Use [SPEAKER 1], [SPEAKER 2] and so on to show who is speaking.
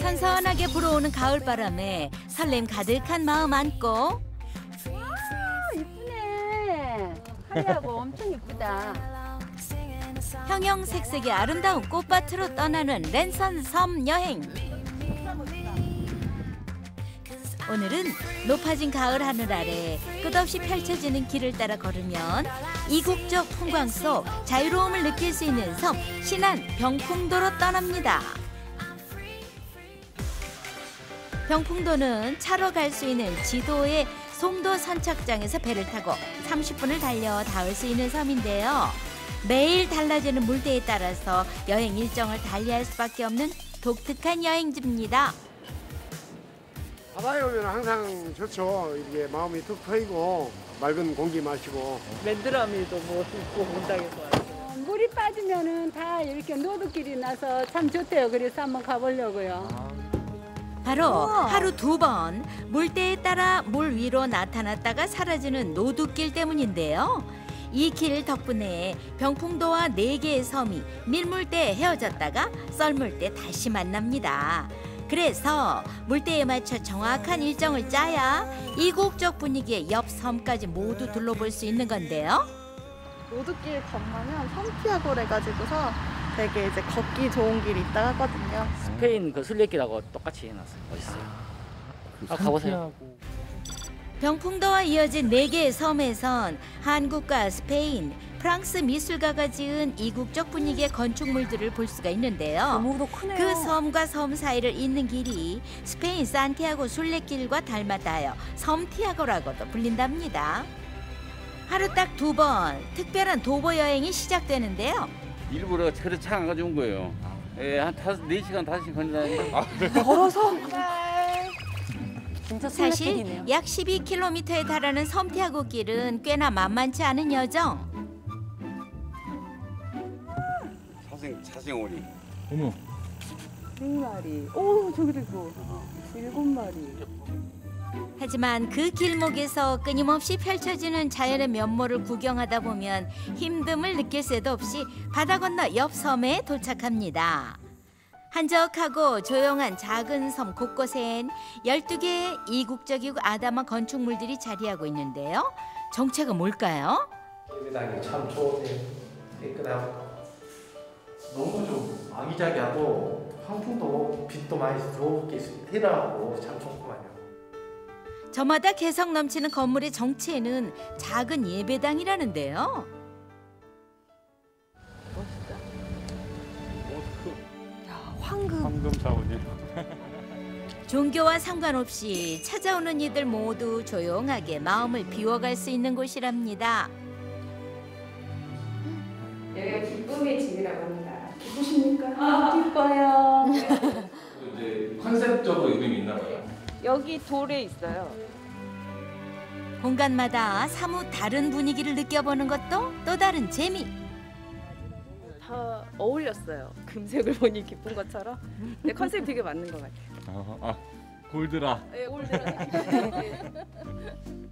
[SPEAKER 1] 선선하게 불어오는 가을바람에 설렘 가득한 마음 안고
[SPEAKER 2] 이쁘네. 하늘하고 엄청 이쁘다.
[SPEAKER 1] 형형색색의 아름다운 꽃밭으로 떠나는 랜선 섬 여행. 오늘은 높아진 가을 하늘 아래 끝없이 펼쳐지는 길을 따라 걸으면 이국적 풍광 속 자유로움을 느낄 수 있는 섬 신안 병풍도로 떠납니다. 병풍도는 차로 갈 수 있는 지도의 송도 선착장에서 배를 타고 30분을 달려 닿을 수 있는 섬인데요. 매일 달라지는 물때에 따라서 여행 일정을 달리할 수밖에 없는 독특한 여행지입니다.
[SPEAKER 3] 바다에 오면 항상 좋죠. 이게 마음이 툭 트이고 맑은 공기 마시고.
[SPEAKER 4] 맨드라미도 뭐 있고 온당에서 와서.
[SPEAKER 2] 물이 빠지면은 다 이렇게 노드길이 나서 참 좋대요. 그래서 한번 가보려고요.
[SPEAKER 1] 바로 하루 2번 물때에 따라 물 위로 나타났다가 사라지는 노두길 때문인데요. 이 길 덕분에 병풍도와 4개의 섬이 밀물때에 헤어졌다가 썰물때 다시 만납니다. 그래서 물때에 맞춰 정확한 일정을 짜야 이국적 분위기의 옆 섬까지 모두 둘러볼 수 있는 건데요.
[SPEAKER 5] 노드길 건너면 섬티아고래 가지고서 되게 이제 걷기 좋은 길이 있다 하거든요.
[SPEAKER 4] 스페인 그 순례길하고 똑같이 해놨어요. 멋있어요. 가보세요.
[SPEAKER 1] 병풍도와 이어진 4개의 섬에선 한국과 스페인, 프랑스 미술가가 지은 이국적 분위기의 건축물들을 볼 수가 있는데요.
[SPEAKER 5] 너무도 크네요.
[SPEAKER 1] 그 섬과 섬 사이를 잇는 길이 스페인 산티아고 순례길과 닮았다여 섬티아고라고도 불린답니다. 하루 딱 2번 특별한 도보 여행이 시작되는데요.
[SPEAKER 6] 일부러 그래 차 안 가져온 거예요. 예, 한 4시간, 5시간 걸린다니까.
[SPEAKER 5] 걸어서? 진짜
[SPEAKER 1] 사실
[SPEAKER 5] 순례길이네요.
[SPEAKER 1] 약 12km에 달하는 섬티아고 길은 꽤나 만만치 않은 여정.
[SPEAKER 6] 사생오리.
[SPEAKER 7] 어머.
[SPEAKER 2] 100마리. 오, 저기도 있고. 7마리.
[SPEAKER 1] 하지만 그 길목에서 끊임없이 펼쳐지는 자연의 면모를 구경하다 보면 힘듦을 느낄 새도 없이 바다 건너 옆 섬에 도착합니다. 한적하고 조용한 작은 섬 곳곳엔 12개의 이국적이고 아담한 건축물들이 자리하고 있는데요. 정체가 뭘까요?
[SPEAKER 8] 예배당이 참 좋으세요. 깨끗하고 너무 좀 아기자기하고 환풍도 빛도 많이 들어오게 해라고 참 좋구만요.
[SPEAKER 1] 저마다 개성 넘치는 건물의 정체는 작은 예배당이라는데요.
[SPEAKER 7] 황금 자원이.
[SPEAKER 1] 종교와 상관없이 찾아오는 이들 모두 조용하게 마음을 비워갈 수 있는 곳이랍니다.
[SPEAKER 9] 여기가 기쁨의 집이라고 합니다.
[SPEAKER 2] 기쁘십니까? 기뻐요.
[SPEAKER 7] 이제 컨셉적으로 이름이 있나 봐요.
[SPEAKER 5] 여기 돌에 있어요.
[SPEAKER 1] 공간마다 사뭇 다른 분위기를 느껴보는 것도 또 다른 재미.
[SPEAKER 5] 다 어울렸어요. 금색을 보니 기쁜 것처럼. 근데 컨셉이 되게 맞는 것 같아요.
[SPEAKER 7] 골드라.
[SPEAKER 5] 네, 올드라.